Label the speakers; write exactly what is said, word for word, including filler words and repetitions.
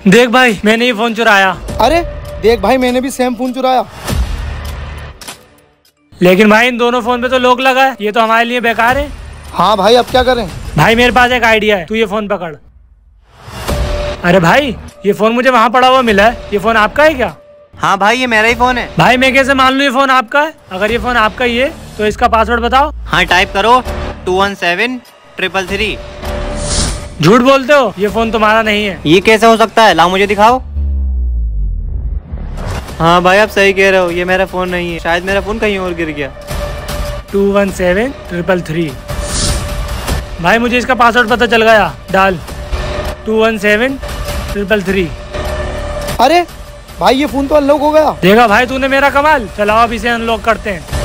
Speaker 1: देख भाई मैंने ये फोन चुराया।
Speaker 2: अरे देख भाई मैंने भी सेम फोन चुराया।
Speaker 1: लेकिन भाई इन दोनों फोन पे तो लॉक लगा है, ये तो हमारे लिए बेकार है।
Speaker 2: हाँ भाई अब क्या करें।
Speaker 1: भाई मेरे पास एक आइडिया है, तू ये फोन पकड़। अरे भाई ये फोन मुझे वहाँ पड़ा हुआ मिला है, ये फोन आपका है क्या?
Speaker 3: हाँ भाई ये मेरा ही फोन है।
Speaker 1: भाई मैं कैसे मान लूँ ये फोन आपका है? अगर ये फोन आपका ही है तो इसका पासवर्ड बताओ।
Speaker 3: हाँ टाइप करो two one seven triple three.
Speaker 1: झूठ बोलते हो, ये फोन तुम्हारा नहीं है।
Speaker 3: ये कैसे हो सकता है, लाओ मुझे दिखाओ। हाँ भाई आप सही कह रहे हो, ये मेरा फोन नहीं है, शायद मेरा फोन कहीं और गिर गया।
Speaker 1: Two one seven triple three. भाई मुझे इसका पासवर्ड पता चल गया, डाल two one seven triple three.
Speaker 2: अरे भाई ये फोन तो अनलॉक हो गया।
Speaker 1: देखा भाई तूने मेरा कमाल। चलाओ अब इसे अनलॉक करते हैं।